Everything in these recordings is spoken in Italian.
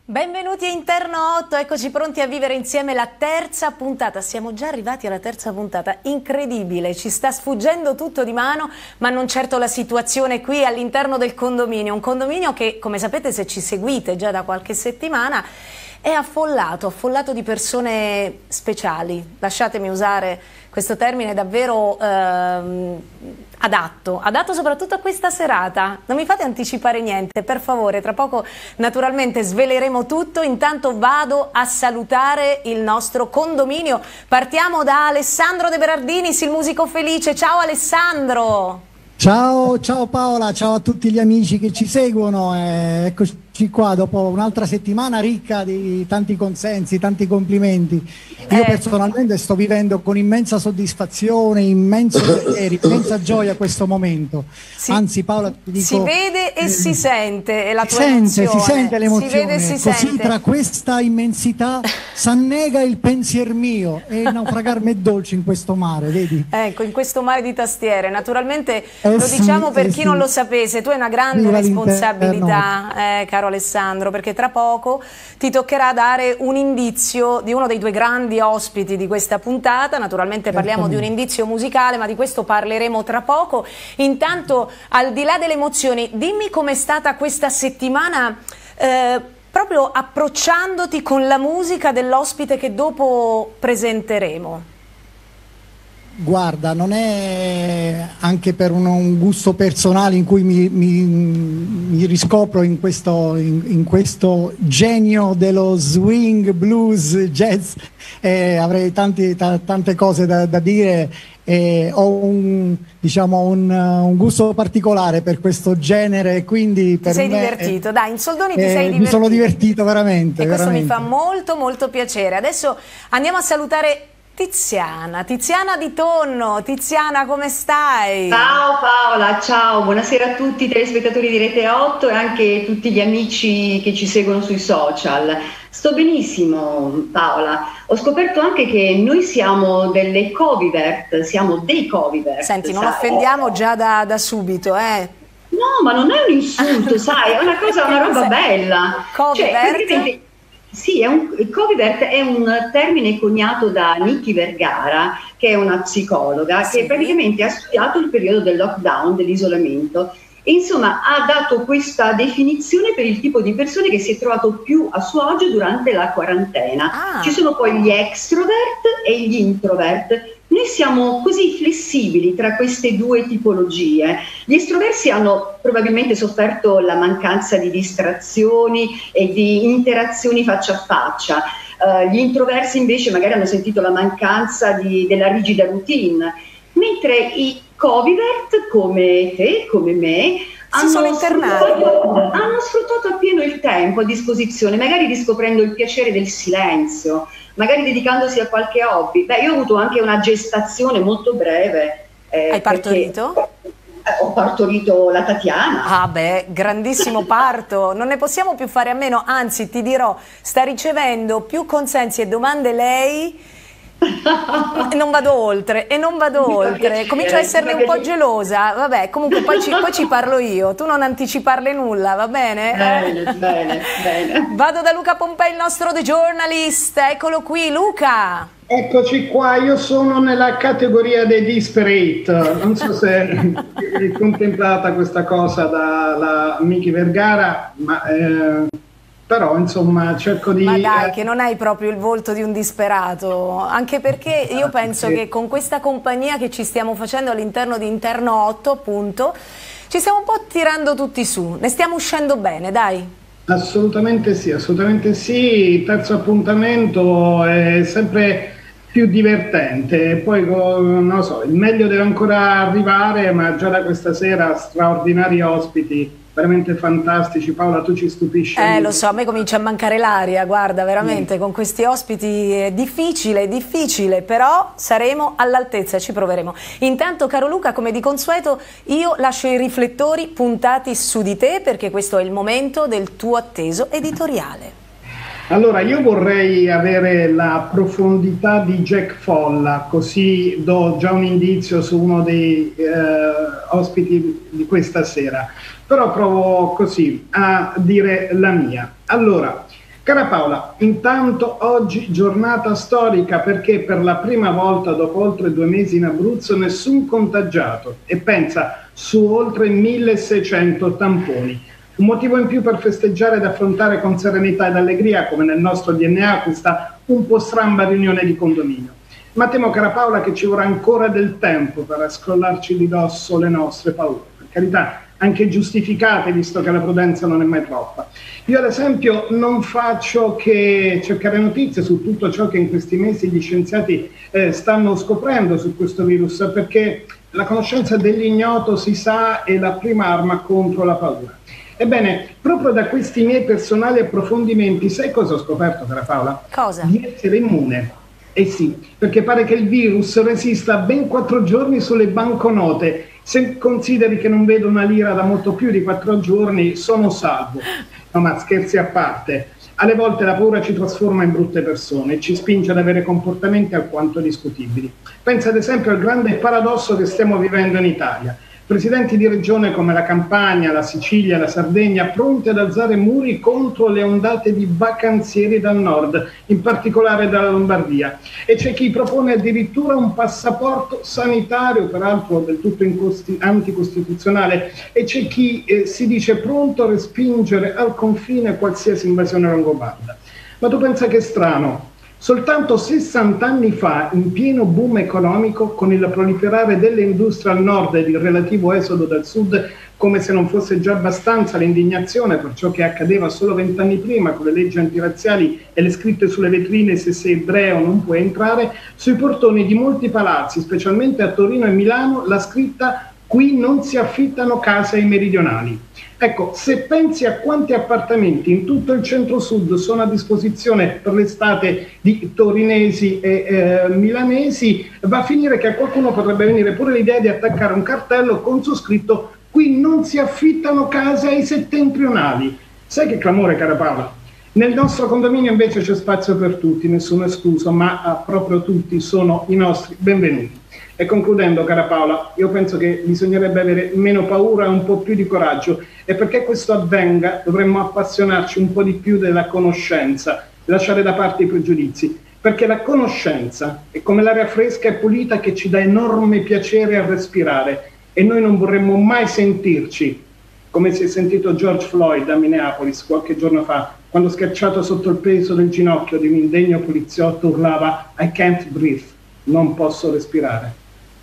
Benvenuti a Interno 8, eccoci pronti a vivere insieme la terza puntata. Siamo già arrivati alla terza puntata, incredibile, ci sta sfuggendo tutto di mano, ma non certo la situazione qui all'interno del condominio. Un condominio che, come sapete, se ci seguite già da qualche settimana, è affollato di persone speciali. Lasciatemi usare questo termine davvero adatto soprattutto a questa serata. Non mi fate anticipare niente, per favore, tra poco naturalmente sveleremo tutto. Intanto vado a salutare il nostro condominio. Partiamo da Alessandro De Berardinis, il musico felice. Ciao Alessandro! Ciao Paola, ciao a tutti gli amici che ci seguono, eccoci qua dopo un'altra settimana ricca di tanti consensi, tanti complimenti. Io personalmente sto vivendo con immensa soddisfazione, immenso piacere, immensa gioia questo momento. Anzi Paola, ti dico, si vede e si sente la tua emozione. Si sente Si l'emozione, vede e si così sente. Tra questa immensità s'annega il pensier mio e naufragarmi è dolce in questo mare, vedi? Ecco, in questo mare di tastiere, naturalmente lo diciamo per chi non lo sapesse, tu hai una grande Viva responsabilità, caro Alessandro, perché tra poco ti toccherà dare un indizio di uno dei due grandi ospiti di questa puntata. Naturalmente parliamo di un indizio musicale, ma di questo parleremo tra poco. Intanto, al di là delle emozioni, dimmi com'è stata questa settimana, proprio approcciandoti con la musica dell'ospite che dopo presenteremo. Guarda, non è anche per un gusto personale in cui mi riscopro in questo genio dello swing, blues, jazz, avrei tante cose da dire. Ho un gusto particolare per questo genere, quindi per ti sei me, divertito, dai, in soldoni ti sei divertito. Mi sono divertito veramente. E questo veramente. mi fa molto piacere. Adesso andiamo a salutare Tiziana di Tonno. Tiziana, come stai? Ciao Paola, ciao, buonasera a tutti i telespettatori di Rete 8 e anche tutti gli amici che ci seguono sui social. Sto benissimo Paola, ho scoperto anche che noi siamo delle Covivert, siamo dei Covivert. Senti, non offendiamo già da subito, No, ma non è un insulto, sai, è una roba bella. Covivert? Sì, il Covivert è un termine coniato da Niki Vergara, che è una psicologa, che praticamente ha studiato il periodo del lockdown, dell'isolamento, e insomma ha dato questa definizione per il tipo di persone che si è trovato più a suo agio durante la quarantena. Ci sono poi gli extrovert e gli introvert. Noi siamo così flessibili tra queste due tipologie. Gli estroversi hanno probabilmente sofferto la mancanza di distrazioni e di interazioni faccia a faccia. Gli introversi invece magari hanno sentito la mancanza della rigida routine, mentre i Covivert, come te, come me, hanno sfruttato appieno il tempo a disposizione, magari riscoprendo il piacere del silenzio, magari dedicandosi a qualche hobby. Io ho avuto anche una gestazione molto breve. Hai partorito? Ho partorito la Tatiana. Ah beh, grandissimo parto, non ne possiamo più fare a meno, anzi ti dirò, sta ricevendo più consensi e domande lei. E non vado oltre, comincio a esserne un po' gelosa, vabbè, comunque poi ci parlo io, tu non anticiparle nulla, va bene? Bene. Vado da Luca Pompei, il nostro The Journalist, eccolo qui, Luca! Eccoci qua, io sono nella categoria dei disparate, non so se è contemplata questa cosa dalla Niki Vergara, ma... però insomma cerco di... Ma dai, che non hai proprio il volto di un disperato, anche perché io penso che con questa compagnia che ci stiamo facendo all'interno di Interno 8, appunto, ci stiamo un po' tirando tutti su, ne stiamo uscendo bene, dai. Assolutamente sì, il terzo appuntamento è sempre più divertente, poi non lo so, il meglio deve ancora arrivare, ma già da questa sera straordinari ospiti, veramente fantastici. Paola, tu ci stupisci. Lo so, a me comincia a mancare l'aria, guarda, veramente, con questi ospiti è difficile, però saremo all'altezza, ci proveremo. Intanto, caro Luca, come di consueto, io lascio i riflettori puntati su di te, perché questo è il momento del tuo atteso editoriale. Allora, io vorrei avere la profondità di Jack Folla, così do già un indizio su uno dei ospiti di questa sera. Però provo così a dire la mia. Allora, Cara Paola, intanto oggi giornata storica perché per la prima volta dopo oltre 2 mesi in Abruzzo nessun contagiato e pensa su oltre 1600 tamponi. Un motivo in più per festeggiare ed affrontare con serenità ed allegria, come nel nostro DNA, questa un po' stramba riunione di condominio. Ma temo, cara Paola, che ci vorrà ancora del tempo per scrollarci di dosso le nostre paure. Per carità, anche giustificate, visto che la prudenza non è mai troppa. Io ad esempio non faccio che cercare notizie su tutto ciò che in questi mesi gli scienziati stanno scoprendo su questo virus, perché la conoscenza dell'ignoto, si sa, è la prima arma contro la paura. Ebbene, proprio da questi miei personali approfondimenti, sai cosa ho scoperto, cara Paola? Cosa? Di essere immune. Eh sì, perché pare che il virus resista ben 4 giorni sulle banconote. Se consideri che non vedo una lira da molto più di 4 giorni, sono salvo. No, ma scherzi a parte, alle volte la paura ci trasforma in brutte persone e ci spinge ad avere comportamenti alquanto discutibili. Pensa ad esempio al grande paradosso che stiamo vivendo in Italia. Presidenti di regione come la Campania, la Sicilia, la Sardegna, pronti ad alzare muri contro le ondate di vacanzieri dal nord, in particolare dalla Lombardia. E c'è chi propone addirittura un passaporto sanitario, peraltro del tutto anticostituzionale, e c'è chi si dice pronto a respingere al confine qualsiasi invasione longobarda. Ma tu pensa che strano? Soltanto 60 anni fa, in pieno boom economico, con il proliferare delle industrie al nord ed il relativo esodo dal sud, come se non fosse già abbastanza l'indignazione per ciò che accadeva solo 20 anni prima con le leggi antirazziali e le scritte sulle vetrine "se sei ebreo non puoi entrare", sui portoni di molti palazzi, specialmente a Torino e Milano, la scritta "qui non si affittano case ai meridionali". Ecco, se pensi a quanti appartamenti in tutto il centro-sud sono a disposizione per l'estate di torinesi e milanesi, va a finire che a qualcuno potrebbe venire pure l'idea di attaccare un cartello con su scritto "qui non si affittano case ai settentrionali". Sai che clamore, cara Paola? Nel nostro condominio invece c'è spazio per tutti, nessuno escluso, ma proprio tutti sono i nostri benvenuti. E concludendo, cara Paola, io penso che bisognerebbe avere meno paura e un po' più di coraggio, e perché questo avvenga dovremmo appassionarci un po' di più della conoscenza, lasciare da parte i pregiudizi, perché la conoscenza è come l'aria fresca e pulita che ci dà enorme piacere a respirare, e noi non vorremmo mai sentirci come si è sentito George Floyd a Minneapolis qualche giorno fa, quando schiacciato sotto il peso del ginocchio di un indegno poliziotto urlava "I can't breathe", non posso respirare.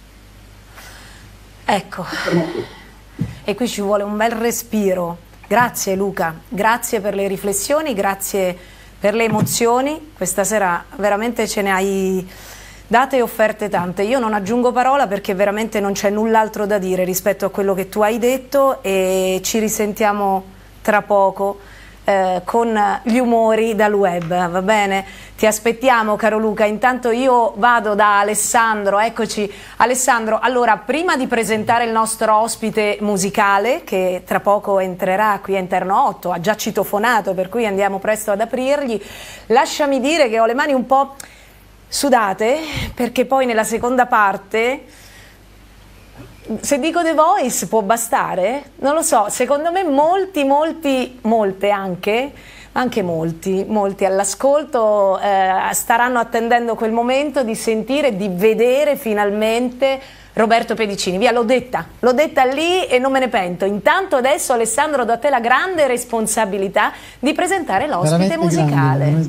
Ecco, e qui ci vuole un bel respiro. Grazie Luca, grazie per le riflessioni, grazie per le emozioni. Questa sera veramente ce ne hai date e offerte tante. Io non aggiungo parola perché veramente non c'è null'altro da dire rispetto a quello che tu hai detto, e ci risentiamo tra poco con gli umori dal web, va bene? Ti aspettiamo, caro Luca. Intanto io vado da Alessandro. Eccoci Alessandro. Allora, prima di presentare il nostro ospite musicale, che tra poco entrerà qui a Interno 8, ha già citofonato, per cui andiamo presto ad aprirgli, lasciami dire che ho le mani un po' sudate, perché poi nella seconda parte, se dico The Voice può bastare? Non lo so, secondo me molti all'ascolto staranno attendendo quel momento di sentire, di vedere finalmente Roberto Pedicini. Via, l'ho detta lì e non me ne pento. Intanto adesso, Alessandro, do a te la grande responsabilità di presentare l'ospite musicale.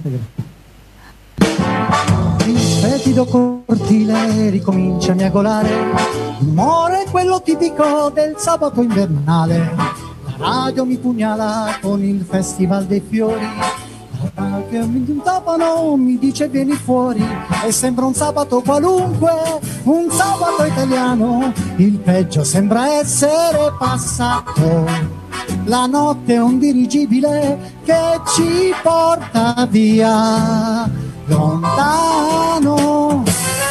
Il fetido cortile ricomincia a miagolare, l'umore è quello tipico del sabato invernale. La radio mi pugnala con il festival dei fiori, la radio mi tapano, mi dice vieni fuori, e sembra un sabato qualunque, un sabato italiano. Il peggio sembra essere passato, la notte è un dirigibile che ci porta via lontano.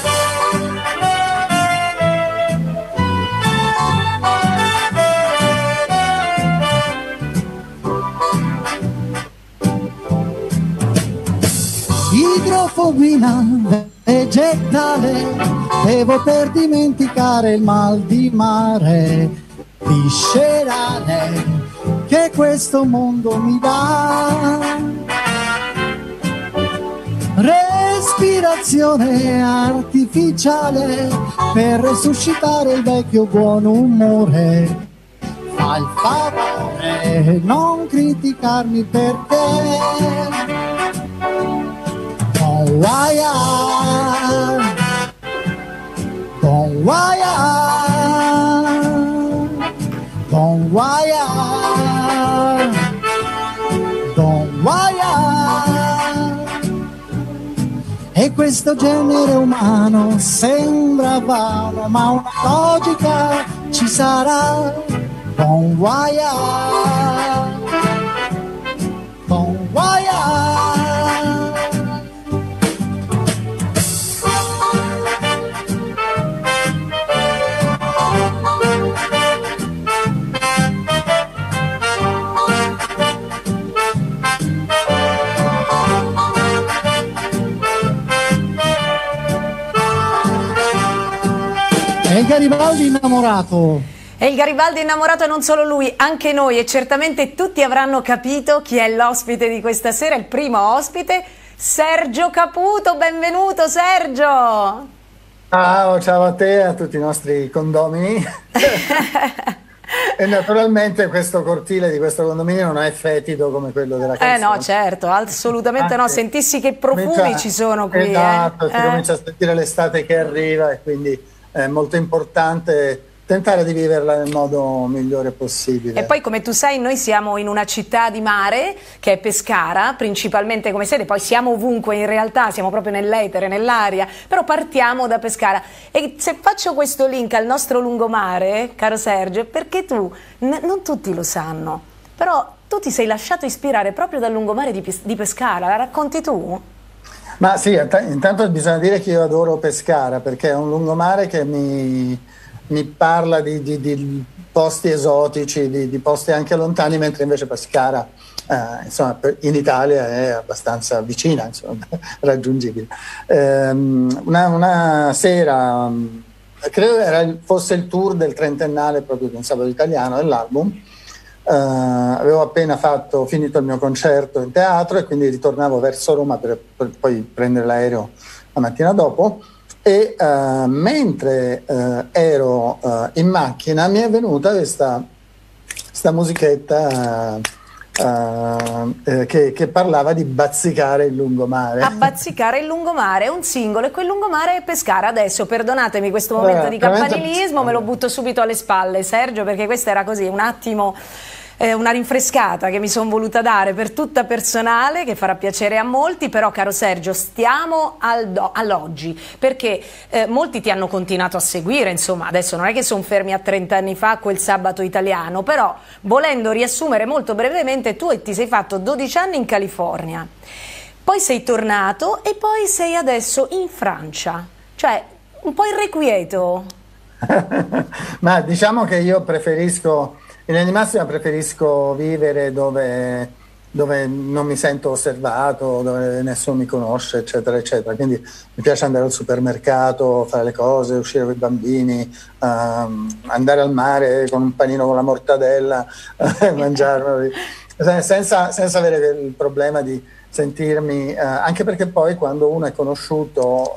Idrofobia vegetale, bevo per dimenticare il mal di mare viscerale che questo mondo mi dà. un'emozione artificiale per resuscitare il vecchio buon umore. Fa il favore, non criticarmi perché Bon voyage, bon voyage, bon voyage, bon voyage. E questo genere umano sembra vano, ma una logica ci sarà. Bon voyage, bon voyage. È il Garibaldi innamorato. E il Garibaldi innamorato, e non solo lui, anche noi, e certamente tutti avranno capito chi è l'ospite di questa sera, il primo ospite, Sergio Caputo. Benvenuto Sergio! Ciao a te e a tutti i nostri condomini. E naturalmente questo cortile di questo condominio non è fetido come quello della canzone. No, certo, assolutamente no. Sentissi che profumi ci sono qui. Esatto, si comincia a sentire l'estate che arriva e quindi è molto importante tentare di viverla nel modo migliore possibile. E poi, come tu sai, noi siamo in una città di mare che è Pescara, principalmente come sede, poi siamo ovunque in realtà, siamo proprio nell'etere, nell'aria, però partiamo da Pescara. E se faccio questo link al nostro lungomare, caro Sergio, perché tu, non tutti lo sanno, però tu ti sei lasciato ispirare proprio dal lungomare di Pescara, la racconti tu? Ma sì, intanto bisogna dire che io adoro Pescara, perché è un lungomare che mi parla di posti esotici, di posti anche lontani, mentre invece Pescara insomma, in Italia è abbastanza vicina, insomma, raggiungibile. Una sera, credo fosse il tour del trentennale proprio di Un sabato italiano dell'album, avevo appena finito il mio concerto in teatro e quindi ritornavo verso Roma per poi prendere l'aereo la mattina dopo. E mentre ero in macchina mi è venuta questa musichetta che parlava di bazzicare il lungomare. A bazzicare il lungomare è un singolo, e quel lungomare è Pescara. Adesso perdonatemi questo momento di campanilismo, me lo butto subito alle spalle, Sergio, perché questa era così un attimo, una rinfrescata che mi sono voluta dare per tutta personale, che farà piacere a molti. Però, caro Sergio, stiamo all'oggi, perché molti ti hanno continuato a seguire, insomma, adesso non è che sono fermi a 30 anni fa quel sabato italiano, però volendo riassumere molto brevemente, tu ti sei fatto 12 anni in California, poi sei tornato e poi sei adesso in Francia, cioè un po' irrequieto. Ma diciamo che io in linea di massima preferisco vivere dove non mi sento osservato, dove nessuno mi conosce, eccetera, eccetera. Quindi mi piace andare al supermercato, fare le cose, uscire con i bambini, andare al mare con un panino con la mortadella, mangiarlo, senza avere il problema di sentirmi, anche perché poi quando uno è conosciuto,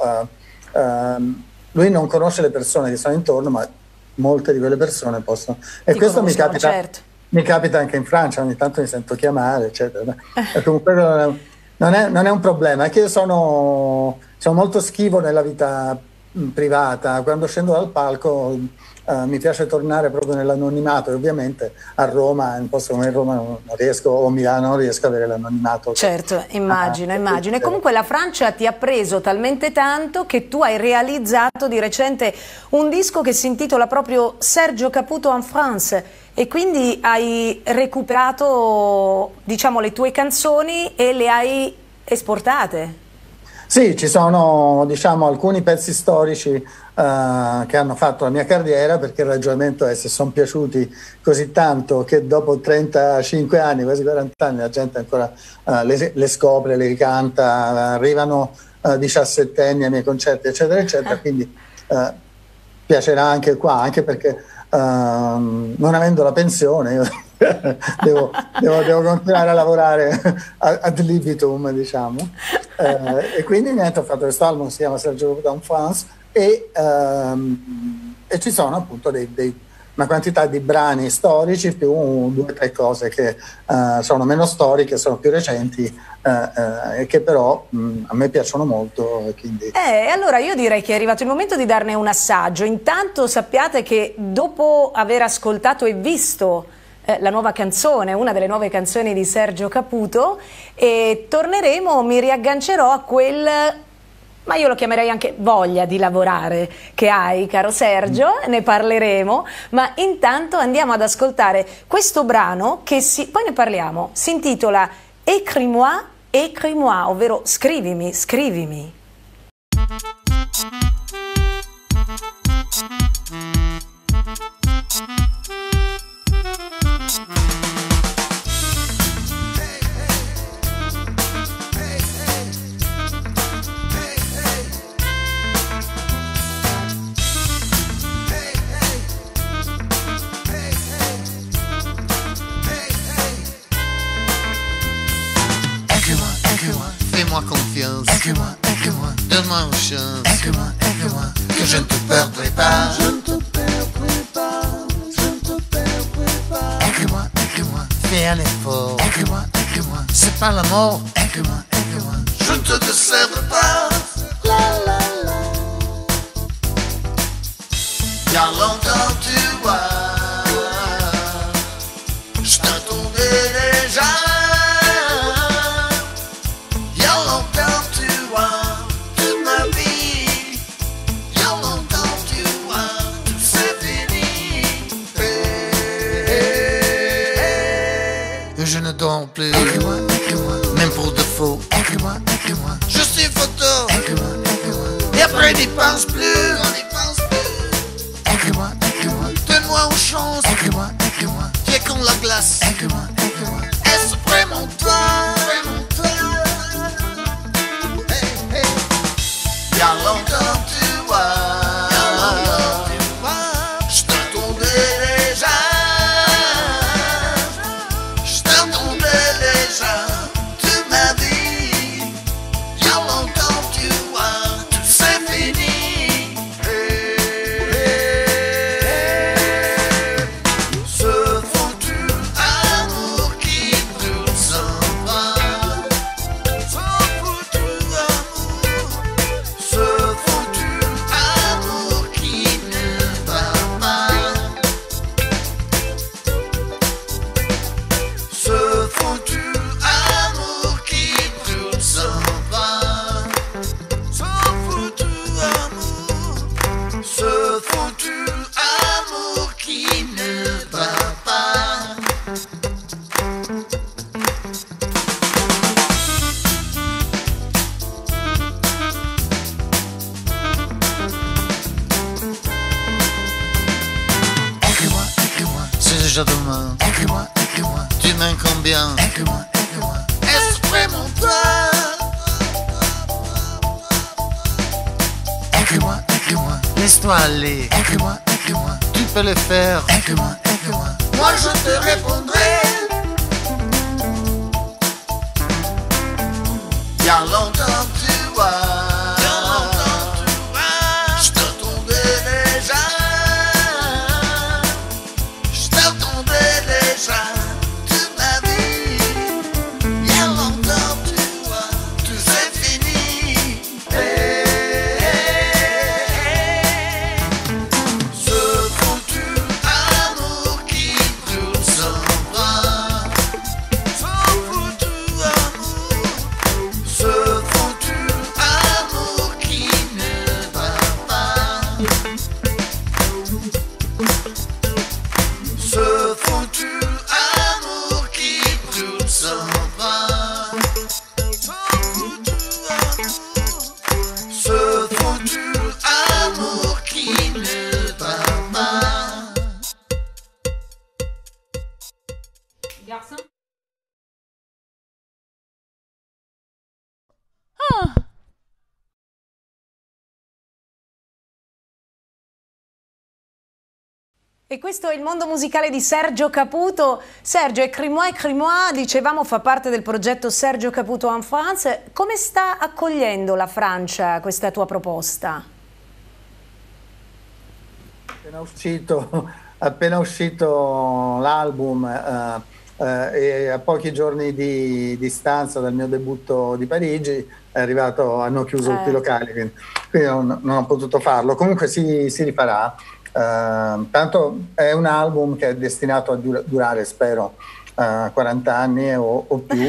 lui non conosce le persone che sono intorno, ma molte di quelle persone possono, e questo mi capita, certo. Mi capita anche in Francia, ogni tanto mi sento chiamare, eccetera. E comunque non è un problema, è che io sono molto schivo nella vita privata. Quando scendo dal palco mi piace tornare proprio nell'anonimato, e ovviamente a Roma, in un posto come Roma non riesco, o Milano non riesco ad avere l'anonimato. Certo, immagino. E comunque la Francia ti ha preso talmente tanto che tu hai realizzato di recente un disco che si intitola proprio Sergio Caputo en France, e quindi hai recuperato, diciamo, le tue canzoni e le hai esportate. Sì, ci sono, diciamo, alcuni pezzi storici che hanno fatto la mia carriera, perché il ragionamento è: se sono piaciuti così tanto che dopo 35 anni, quasi 40 anni, la gente ancora le scopre, le ricanta, arrivano 17enni ai miei concerti, eccetera, eccetera, quindi piacerà anche qua, anche perché non avendo la pensione io devo continuare a lavorare ad libitum, diciamo. E quindi niente, ho fatto questo album, si chiama Sergio Caputo France, e ci sono appunto una quantità di brani storici più 2 o 3 cose che sono meno storiche, sono più recenti, e che però a me piacciono molto. Quindi... allora io direi che è arrivato il momento di darne un assaggio. Intanto sappiate che dopo aver ascoltato e visto la nuova canzone, una delle nuove canzoni di Sergio Caputo, e torneremo, mi riaggancerò a quel... ma io lo chiamerei anche voglia di lavorare che hai, caro Sergio, ne parleremo, ma intanto andiamo ad ascoltare questo brano che poi ne parliamo, si intitola Écris-moi, écris-moi, ovvero scrivimi, scrivimi. Fais-moi confiance, écris-moi, écris-moi, donne-moi une chance, écris-moi, écris-moi, que je ne te perdrai pas, je ne te perdrai pas, je ne te perdrai pas. Écris-moi, écris-moi, fais un effort, écris-moi, écris-moi, c'est pas la mort, écris-moi, écris-moi, je ne te décède pas, la la la. Y'a longtemps tu vois, je t'attendais déjà. Je ne dors plus, écris-moi, écris-moi, même pour défaut, écris-moi, écris-moi, je suis photo, écris-moi, écris-moi, et après n'y pense plus, on n'y pense plus, écris-moi, écris-moi, donne-moi une chance, écris-moi, écris-moi, qui est comme la glace, écris-moi, écris-moi, est-ce vraiment toi, hey, hey. Y'a longtemps tu vois, je t'attendais déjà. Tu m'as dit, il y a longtemps tu vois, tout c'est fini. Ce foutu amour qui brûle sans bras, ce foutu amour qui ne va pas, ce foutu déjà demain, écris-moi, écris-moi, tu m'aimes combien, écris-moi, écris-moi, est-ce vraiment toi, écris-moi, écris-moi, laisse-toi aller, écris-moi, écris-moi, tu peux le faire, écris-moi, écris-moi, moi je te répondrai. Il y a longtemps tu vois, ce foutu amour qui brûle sans bras. E questo è il mondo musicale di Sergio Caputo. Sergio, Écris-moi, dicevamo, fa parte del progetto Sergio Caputo en France. Come sta accogliendo la Francia questa tua proposta? Appena uscito l'album e a pochi giorni di distanza dal mio debutto di Parigi hanno chiuso tutti i locali, quindi non ho potuto farlo. Comunque si rifarà. Tanto è un album che è destinato a durare, spero, 40 anni o più.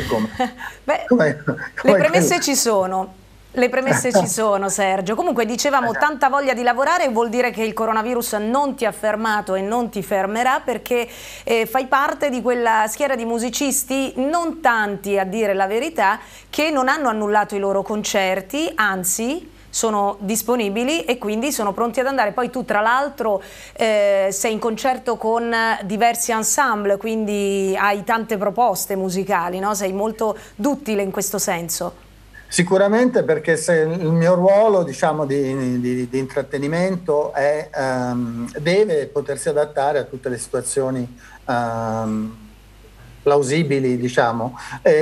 Le premesse ci sono. Le premesse ci sono, Sergio. Comunque dicevamo, tanta voglia di lavorare, vuol dire che il coronavirus non ti ha fermato e non ti fermerà, perché fai parte di quella schiera di musicisti, non tanti a dire la verità, che non hanno annullato i loro concerti, anzi sono disponibili e quindi sono pronti ad andare. Poi tu, tra l'altro, sei in concerto con diversi ensemble, quindi hai tante proposte musicali, no? Sei molto duttile in questo senso. Sicuramente, perché il mio ruolo, diciamo, di intrattenimento deve potersi adattare a tutte le situazioni plausibili, diciamo,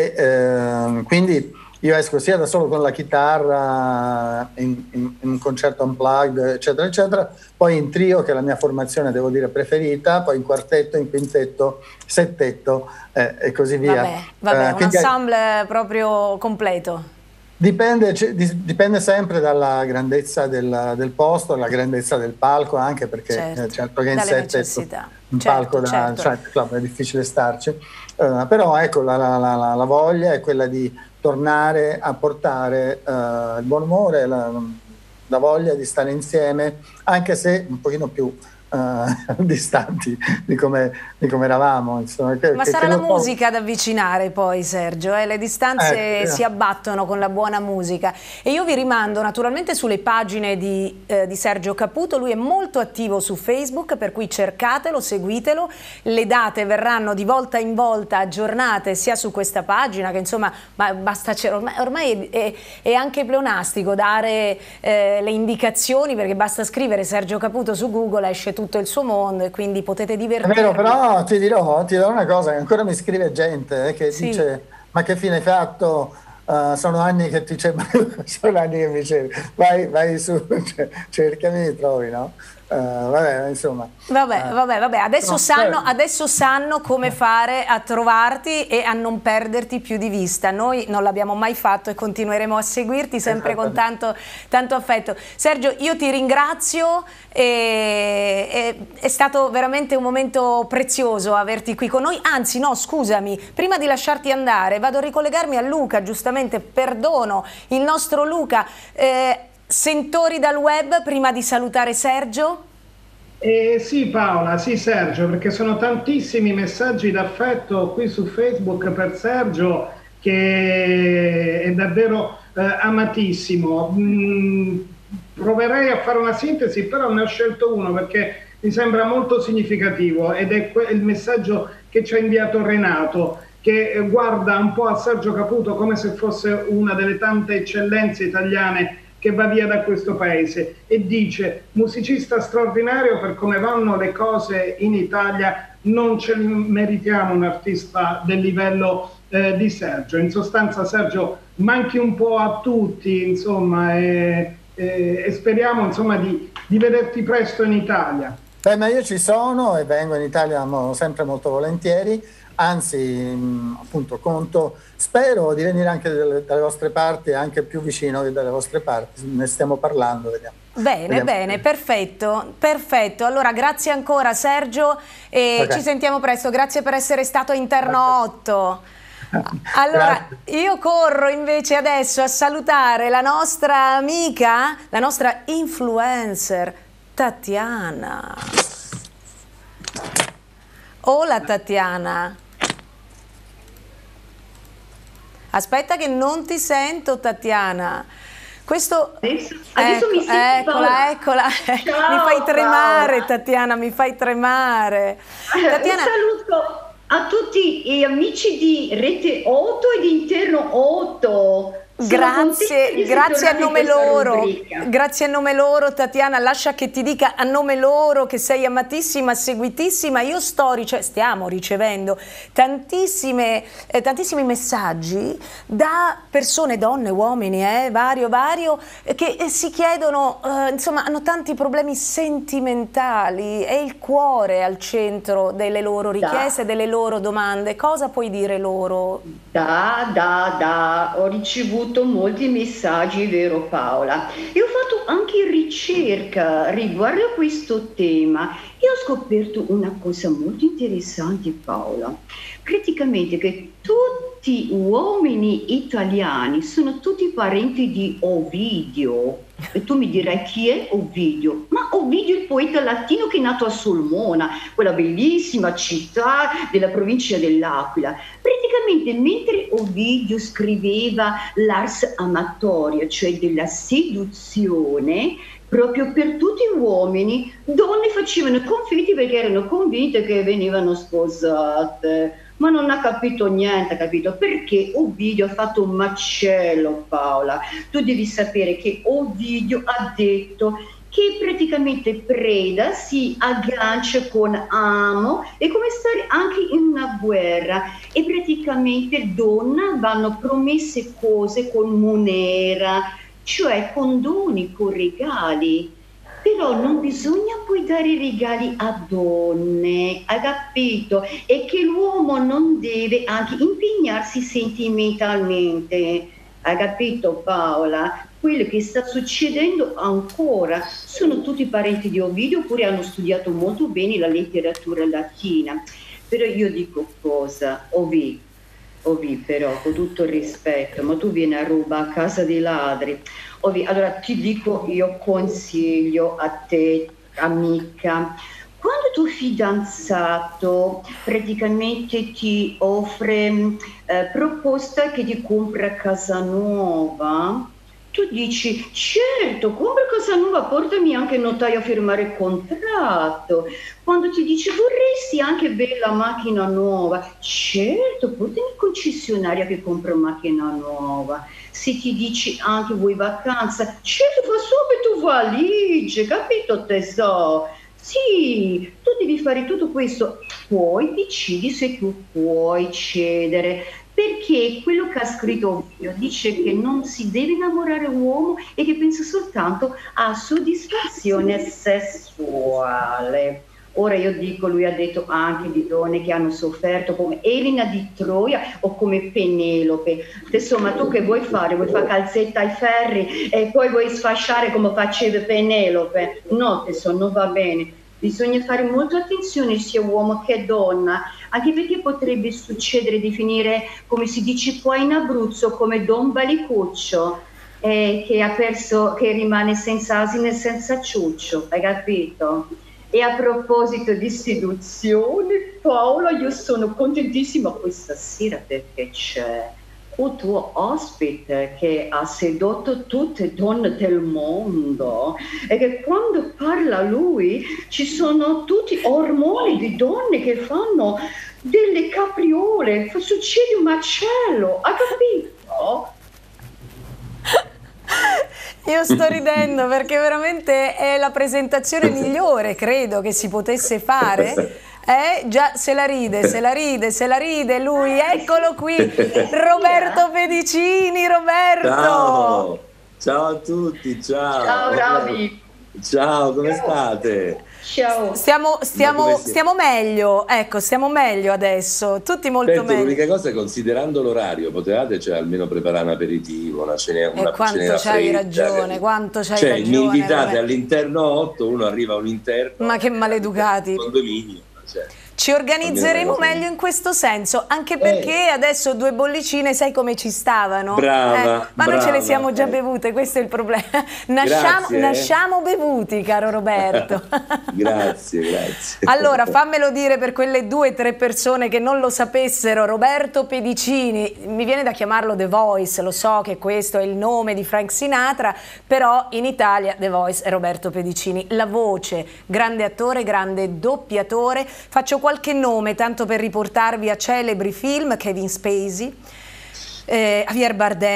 e quindi io esco sia da solo con la chitarra in un concerto unplugged, eccetera, eccetera, poi in trio, che è la mia formazione, devo dire, preferita, poi in quartetto, in quintetto, settetto e così via. Vabbè, un ensemble proprio completo. Dipende sempre dalla grandezza del posto, la grandezza del palco, anche perché certo che in settetto un palco cioè, club è difficile starci, però ecco, la voglia è quella di tornare a portare il buon umore, la voglia di stare insieme, anche se un pochino più distanti di come eravamo, insomma. Ma sarà la musica ad avvicinare poi, Sergio, le distanze si abbattono con la buona musica. E io vi rimando naturalmente sulle pagine di Sergio Caputo. Lui è molto attivo su Facebook, per cui cercatelo, seguitelo, le date verranno di volta in volta aggiornate sia su questa pagina, che insomma basta, ormai è anche pleonastico dare le indicazioni, perché basta scrivere Sergio Caputo su Google, esce tutto il suo mondo e quindi potete divertirvi. È vero, però ti dirò una cosa, che ancora mi scrive gente che dice: ma che fine hai fatto? Sono anni che ti dice, sono anni che mi dice vai su, cercami, mi trovi, no? Vabbè, insomma. Vabbè. Adesso sanno come fare a trovarti e a non perderti più di vista. Noi non l'abbiamo mai fatto e continueremo a seguirti sempre con tanto affetto. Sergio, io ti ringrazio, è stato veramente un momento prezioso averti qui con noi. Anzi, no, scusami, prima di lasciarti andare vado a ricollegarmi a Luca, giustamente, perdono il nostro Luca. Sentori dal web prima di salutare Sergio? Sì Paola, sì Sergio, perché sono tantissimi messaggi d'affetto qui su Facebook per Sergio, che è davvero amatissimo. Proverei a fare una sintesi, però ne ho scelto uno perché mi sembra molto significativo, ed è il messaggio che ci ha inviato Renato, che guarda un po' a Sergio Caputo come se fosse una delle tante eccellenze italiane che va via da questo paese, e dice: musicista straordinario, per come vanno le cose in Italia non ce ne meritiamo un artista del livello di Sergio. In sostanza, Sergio, manchi un po' a tutti, insomma, e speriamo, insomma, di vederti presto in Italia. Ma io ci sono e vengo in Italia sempre molto volentieri. Anzi, appunto, spero di venire anche dalle vostre parti, anche più vicino dalle vostre parti, ne stiamo parlando, vediamo. Bene, perfetto. Allora, grazie ancora Sergio e ci sentiamo presto. Grazie per essere stato a Interno 8. Allora, io corro invece adesso a salutare la nostra amica, la nostra influencer, Tatiana. Hola Tatiana. Aspetta che non ti sento, Tatiana. Questo adesso mi sento. Eccola. Ciao, mi fai tremare, Paola. Tatiana, mi fai tremare. Tatiana, un saluto a tutti gli amici di Rete 8 e di Interno 8. Grazie a nome loro, grazie a nome loro Tatiana, lascia che ti dica a nome loro che sei amatissima, seguitissima. Io stiamo ricevendo tantissimi messaggi da persone, donne, uomini, vario, che si chiedono, insomma hanno tanti problemi sentimentali, è il cuore al centro delle loro richieste, delle loro domande. Cosa puoi dire loro? Ho ricevuto molti messaggi, vero Paola? Io ho fatto anche ricerca riguardo a questo tema e ho scoperto una cosa molto interessante, Paola. Praticamente che tutti gli uomini italiani sono tutti parenti di Ovidio. E tu mi dirai chi è Ovidio? Ma Ovidio è il poeta latino che è nato a Sulmona, quella bellissima città della provincia dell'Aquila. Praticamente mentre Ovidio scriveva l'ars amatoria, cioè della seduzione, proprio per tutti gli uomini, donne facevano confetti perché erano convinte che venivano sposate. Ma non ha capito niente, capito? Perché Ovidio ha fatto un macello, Paola. Tu devi sapere che Ovidio ha detto che praticamente preda si aggancia con amo, è come stare anche in una guerra, e praticamente donna vanno promesse cose con monera, cioè con doni, con regali. Però non bisogna poi dare regali a donne, hai capito? E che l'uomo non deve anche impegnarsi sentimentalmente, hai capito Paola? Quello che sta succedendo ancora, sono tutti parenti di Ovidio oppure hanno studiato molto bene la letteratura latina. Però io dico cosa, Ovi, però, con tutto il rispetto, ma tu vieni a rubare a casa dei ladri. Ovi, allora ti dico, io consiglio a te, amica, quando tuo fidanzato praticamente ti offre proposta che ti compra casa nuova, tu dici, certo, compra casa nuova, portami anche il notaio a firmare il contratto. Quando ti dice, vorresti anche bella macchina nuova, certo, portami il concessionario che compra macchina nuova. Se ti dici anche vuoi vacanza, certo, fa subito valigie, capito tesoro? Sì, tu devi fare tutto questo, poi decidi se tu puoi cedere. Perché quello che ha scritto Ovidio dice che non si deve innamorare l'uomo e che pensa soltanto a soddisfazione sessuale. Ora io dico, lui ha detto anche di donne che hanno sofferto come Elena di Troia o come Penelope. Insomma, tu che vuoi fare? Vuoi fare calzetta ai ferri e poi vuoi sfasciare come faceva Penelope? No, tesoro, non va bene. Bisogna fare molta attenzione sia uomo che donna, anche perché potrebbe succedere di finire, come si dice qua in Abruzzo, come Don Balicuccio, che rimane senza asino e senza ciuccio, hai capito? E a proposito di seduzione, Paola, io sono contentissima questa sera perché c'è un tuo ospite che ha sedotto tutte le donne del mondo e che quando parla lui ci sono tutti ormoni di donne che fanno delle capriole, succede un macello, hai capito? Io sto ridendo perché veramente è la presentazione migliore, credo, che si potesse fare. Già se la ride lui, eccolo qui, Roberto Pedicini. Roberto, ciao a tutti, ciao Ravi, ciao, come state? Ciao. Stiamo meglio, ecco, stiamo meglio adesso, tutti molto meglio. L'unica cosa è, considerando l'orario, potevate almeno preparare un aperitivo, una cena quanto c'hai ragione, ragione. Mi invitate all'interno 8, uno arriva a un interno. Ma che maleducati. Condominio. Ci organizzeremo meglio in questo senso, anche perché adesso 2 bollicine sai come ci stavano. Brava, ma noi ce le siamo già bevute, questo è il problema. Nasciamo bevuti, caro Roberto. Grazie. Allora, fammelo dire per quelle 2 o 3 persone che non lo sapessero. Roberto Pedicini, mi viene da chiamarlo The Voice, lo so che questo è il nome di Frank Sinatra, però in Italia The Voice è Roberto Pedicini. La voce, grande attore, grande doppiatore. Faccio qualche nome tanto per riportarvi a celebri film: Kevin Spacey, Javier Bardem,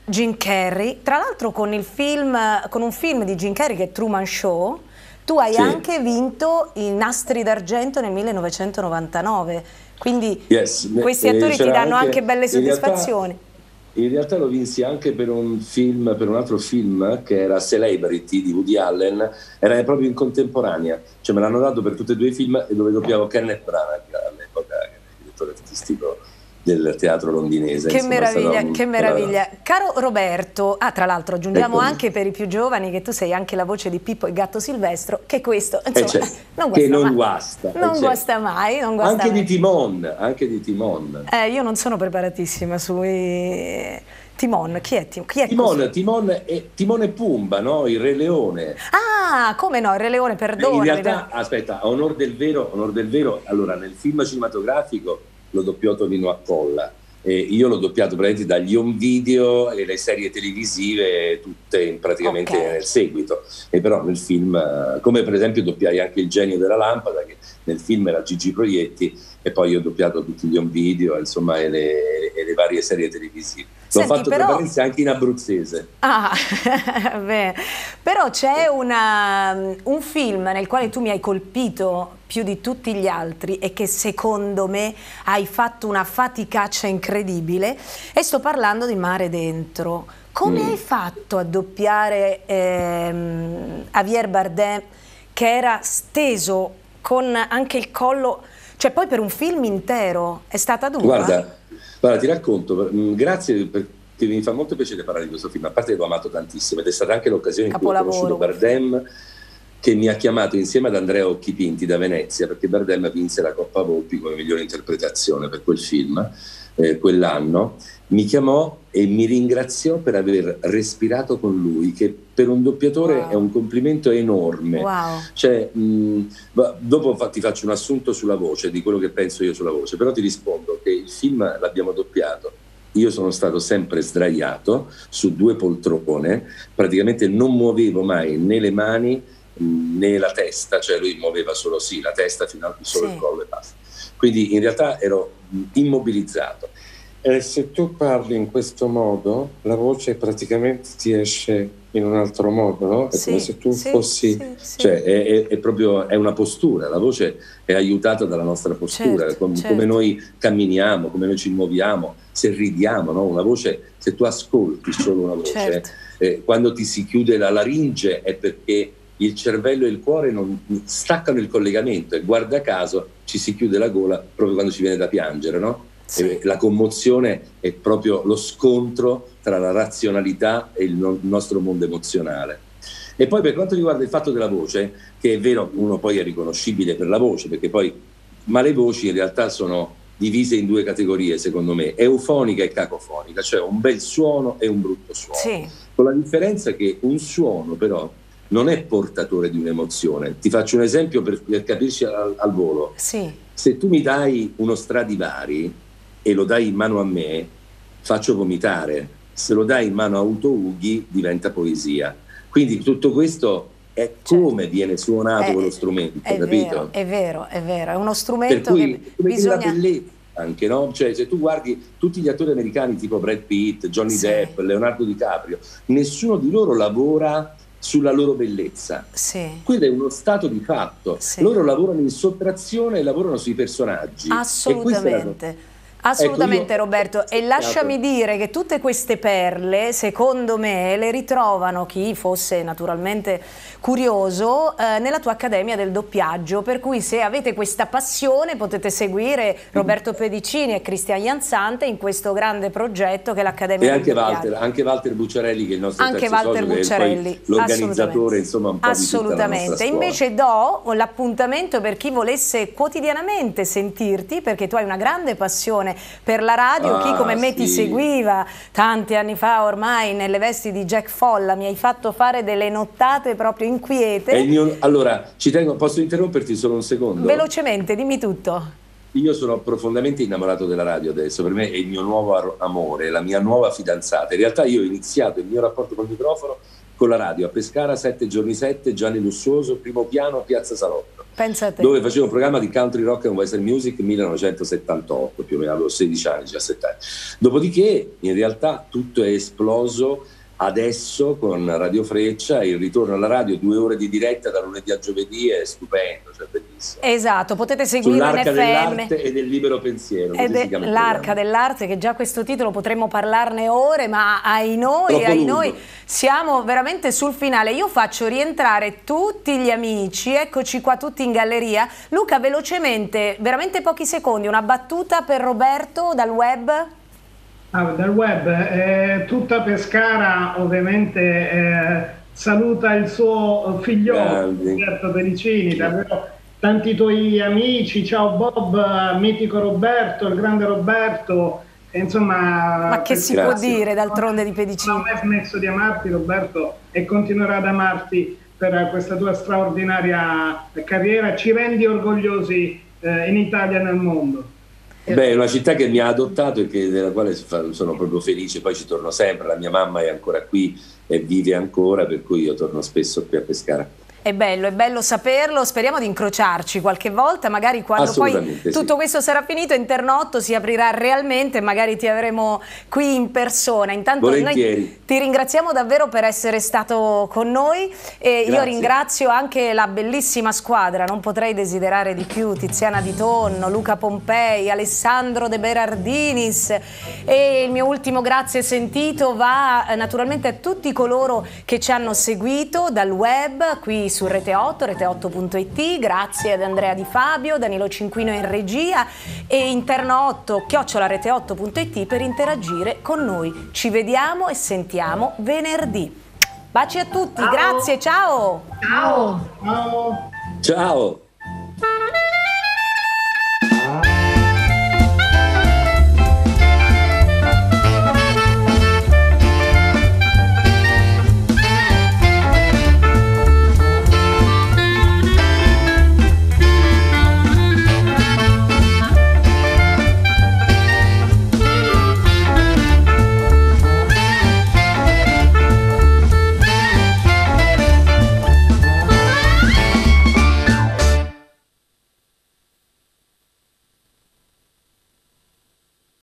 Jim Carrey, tra l'altro con un film di Jim Carrey che è Truman Show, tu hai anche vinto i Nastri d'Argento nel 1999, quindi questi attori ti danno anche belle soddisfazioni. In realtà lo vinsi anche per un altro film che era Celebrity di Woody Allen, era proprio in contemporanea, cioè me l'hanno dato per tutti e due i film, e dove doppiavo Kenneth Branagh all'epoca, che era il direttore artistico del teatro londinese. Che meraviglia, che meraviglia. Caro Roberto, tra l'altro aggiungiamo anche per i più giovani che tu sei anche la voce di Pippo il gatto Silvestro, che questo insomma, non guasta mai. Anche di Timon. Io non sono preparatissima sui Timon. Chi è Timon e Pumba, no? Il Re Leone. Ah, come no, il Re Leone, perdona. In realtà, aspetta, a onor del vero, allora nel film cinematografico lo doppiò Tonino Accolla, e io l'ho doppiato praticamente dagli home video e le serie televisive tutte praticamente nel seguito, e però nel film, come per esempio doppiai anche Il genio della lampada, che nel film era Gigi Proietti, e poi io ho doppiato tutti gli home video, insomma, e le varie serie televisive. L'ho fatto però anche in abruzzese. Beh, però c'è un film nel quale tu mi hai colpito più di tutti gli altri e che secondo me hai fatto una faticaccia incredibile, e sto parlando di Mare Dentro. Come hai fatto a doppiare Javier Bardem, che era steso con anche il collo, cioè poi per un film intero è stata dura? Guarda, ti racconto, grazie perché mi fa molto piacere parlare di questo film, a parte che l'ho amato tantissimo, ed è stata anche l'occasione in cui ho conosciuto Bardem, che mi ha chiamato insieme ad Andrea Occhipinti da Venezia, perché Bardem vinse la Coppa Volpi come migliore interpretazione per quel film quell'anno. Mi chiamò e mi ringraziò per aver respirato con lui, che per un doppiatore è un complimento enorme. Cioè, dopo ti faccio un assunto sulla voce, di quello che penso io sulla voce, però ti rispondo che il film l'abbiamo doppiato. Io sono stato sempre sdraiato su due poltrone, praticamente non muovevo mai né le mani né la testa, cioè lui muoveva solo la testa fino al solo il collo e basta. Quindi in realtà ero immobilizzato. Se tu parli in questo modo, la voce praticamente ti esce in un altro modo, no? È come se tu fossi, cioè è proprio una postura, la voce è aiutata dalla nostra postura, come noi camminiamo, come noi ci muoviamo, se ridiamo, no? Una voce, se tu ascolti solo una voce, quando ti si chiude la laringe è perché il cervello e il cuore non staccano il collegamento, e guarda caso ci si chiude la gola proprio quando ci viene da piangere, no? La commozione è proprio lo scontro tra la razionalità e il nostro mondo emozionale. E poi per quanto riguarda il fatto della voce, che è vero, uno poi è riconoscibile per la voce, perché poi, ma le voci in realtà sono divise in due categorie, secondo me, eufonica e cacofonica, cioè un bel suono e un brutto suono, con la differenza che un suono però non è portatore di un'emozione. Ti faccio un esempio per capirci al volo. Se tu mi dai uno Stradivari e lo dai in mano a me, faccio vomitare. Se lo dai in mano a Uto Ughi diventa poesia. Quindi tutto questo è come viene suonato quello strumento, capito? È vero, è uno strumento per cui, che bisogna... la bellezza anche, no? Cioè, se tu guardi tutti gli attori americani tipo Brad Pitt, Johnny Depp, Leonardo DiCaprio, nessuno di loro lavora sulla loro bellezza. Quello è uno stato di fatto. Loro lavorano in sottrazione e lavorano sui personaggi. Assolutamente, Roberto, e lasciami dire che tutte queste perle, secondo me, le ritrovano chi fosse naturalmente curioso nella tua Accademia del Doppiaggio, per cui se avete questa passione potete seguire Roberto Pedicini e Cristian Jansante in questo grande progetto che è l'Accademia del Doppiaggio. Anche Walter Bucciarelli, che è il nostro terzo socio, che è l'organizzatore, insomma, un po' di tutta la nostra scuola. Invece do l'appuntamento per chi volesse quotidianamente sentirti, perché tu hai una grande passione per la radio. Chi come me ti seguiva tanti anni fa ormai nelle vesti di Jack Folla, mi hai fatto fare delle nottate proprio inquiete. Allora, ci tengo, posso interromperti solo un secondo? Velocemente, dimmi tutto. Io sono profondamente innamorato della radio adesso, per me è il mio nuovo amore, la mia nuova fidanzata. In realtà io ho iniziato il mio rapporto col microfono con la radio a Pescara, 7 giorni 7, Gianni Lussuoso, primo piano, Piazza Salotto. Pensa a te. Dove facevo un programma di country rock and western music 1978, più o meno avevo 16 anni, 17 anni. Dopodiché in realtà tutto è esploso adesso con Radio Freccia, il ritorno alla radio, 2 ore di diretta da lunedì a giovedì, è stupendo, cioè bellissimo. Esatto, potete seguirlo in Sull'Arca FM. dell'Arte e del Libero Pensiero. L'Arca dell'Arte, che già questo titolo potremmo parlarne ore, ma ai noi siamo veramente sul finale. Io faccio rientrare tutti gli amici, eccoci qua tutti in galleria. Luca, velocemente, veramente pochi secondi, una battuta per Roberto dal web? Dal web, tutta Pescara ovviamente saluta il suo figliolo, Roberto Pericini, davvero tanti tuoi amici, ciao Bob, mitico Roberto, il grande Roberto, insomma... Ma che si può dire d'altronde di Pedicini? Non hai smesso di amarti Roberto e continuerà ad amarti per questa tua straordinaria carriera, ci rendi orgogliosi in Italia e nel mondo. Beh, è una città che mi ha adottato e della quale sono proprio felice, poi ci torno sempre, la mia mamma è ancora qui e vive ancora, per cui io torno spesso qui a Pescara. È bello saperlo, speriamo di incrociarci qualche volta, magari quando poi tutto questo sarà finito, Internotto si aprirà realmente e magari ti avremo qui in persona. Intanto noi ti ringraziamo davvero per essere stato con noi e io ringrazio anche la bellissima squadra, non potrei desiderare di più, Tiziana Di Tonno, Luca Pompei, Alessandro De Berardinis, e il mio ultimo grazie sentito va naturalmente a tutti coloro che ci hanno seguito dal web, qui su Rete 8, rete8.it, grazie ad Andrea Di Fabio, Danilo Cinquino in regia e Internotto @rete8.it per interagire con noi. Ci vediamo e sentiamo venerdì. Baci a tutti, grazie, ciao! Ciao! Ciao!